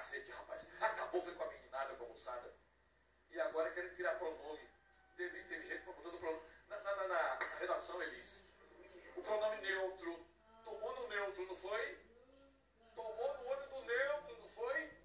cacete, rapaz. Acabou, foi com a meninada, com a moçada. E agora querem criar pronome. Teve gente botando pronome. Na redação, Elis. O pronome neutro. Tomou no neutro, não foi? Tomou no olho do neutro, não foi?